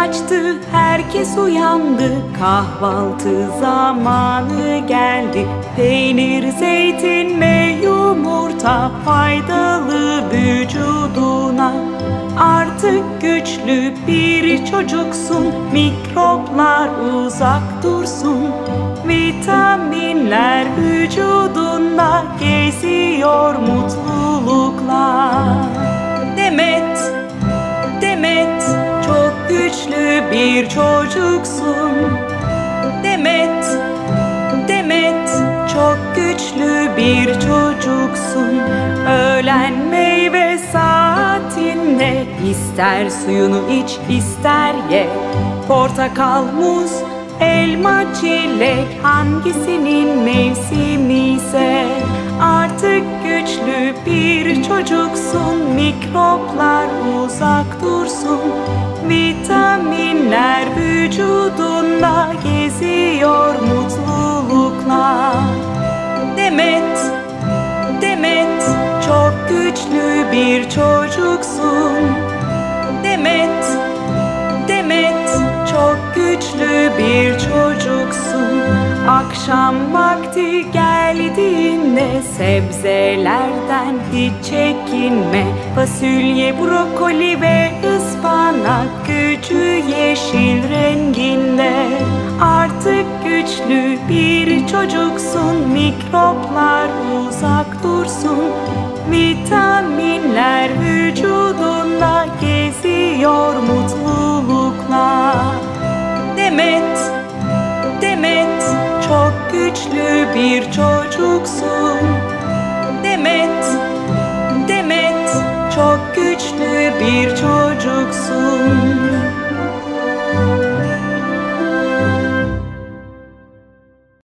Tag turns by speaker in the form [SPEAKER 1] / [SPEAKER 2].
[SPEAKER 1] açtı, herkes uyandı. Kahvaltı zamanı geldi. Peynir, zeytin ve yumurta faydalı vücuduna. Artık güçlü bir çocuksun, mikroplar uzak dursun. Vitaminler vücudunda geziyor mutlulukla. Demet, Demet, çok güçlü bir çocuksun. Demet, Demet, çok güçlü bir çocuksun. Öğlen meyve saatinde ister suyunu iç, ister ye. Portakal, muz, elma, çilek, hangisinin mevsimi ise. Artık güçlü bir çocuksun, mikroplar uzak dursun. Vitaminler vücudunda geziyor mutlulukla. Demet, Demet, çok güçlü bir çocuksun. Demet, Demet, çok güçlü bir çocuksun. Akşam vakti geldiğinde sebzelerden hiç çekinme. Fasulye, brokoli ve ıspanak gücü yeşil renginde. Artık güçlü bir çocuksun, mikroplar uzak dursun. Vitaminler vücudunda geziyor mutlulukla. Demet, Demet, çok güçlü bir çocuksun. Demet, Demet, çok güçlü bir çocuksun.